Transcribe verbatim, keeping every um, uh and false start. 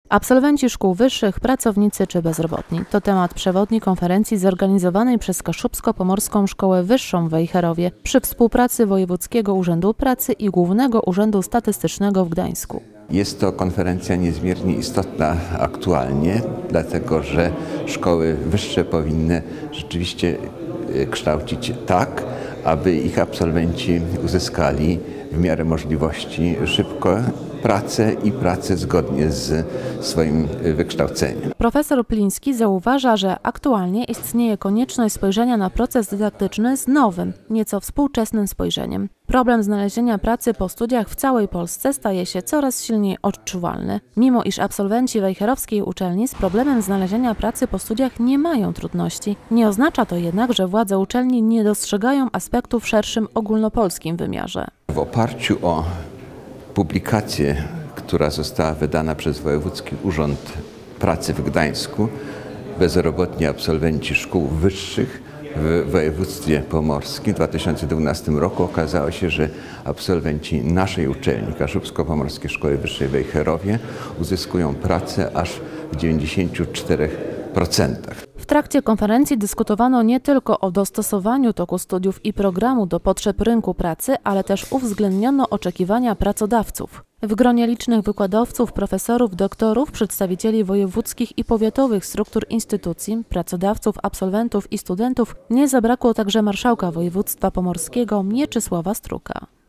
Absolwenci szkół wyższych, pracownicy czy bezrobotni. To temat przewodni konferencji zorganizowanej przez Kaszubsko-Pomorską Szkołę Wyższą w Wejherowie przy współpracy Wojewódzkiego Urzędu Pracy i Głównego Urzędu Statystycznego w Gdańsku. Jest to konferencja niezmiernie istotna aktualnie, dlatego że szkoły wyższe powinny rzeczywiście kształcić tak, aby ich absolwenci uzyskali w miarę możliwości szybko pracę i pracę zgodnie z swoim wykształceniem. Profesor Pliński zauważa, że aktualnie istnieje konieczność spojrzenia na proces dydaktyczny z nowym, nieco współczesnym spojrzeniem. Problem znalezienia pracy po studiach w całej Polsce staje się coraz silniej odczuwalny. Mimo iż absolwenci wejherowskiej uczelni z problemem znalezienia pracy po studiach nie mają trudności, nie oznacza to jednak, że władze uczelni nie dostrzegają aspektów w szerszym ogólnopolskim wymiarze. W oparciu o publikację, która została wydana przez Wojewódzki Urząd Pracy w Gdańsku, bezrobotni absolwenci szkół wyższych w województwie pomorskim w dwa tysiące dwunastym roku okazało się, że absolwenci naszej uczelni, Kaszubsko-Pomorskiej Szkoły Wyższej w Wejherowie, uzyskują pracę aż w dziewięćdziesięciu czterech procentach. W trakcie konferencji dyskutowano nie tylko o dostosowaniu toku studiów i programu do potrzeb rynku pracy, ale też uwzględniono oczekiwania pracodawców. W gronie licznych wykładowców, profesorów, doktorów, przedstawicieli wojewódzkich i powiatowych struktur instytucji, pracodawców, absolwentów i studentów nie zabrakło także marszałka województwa pomorskiego Mieczysława Struka.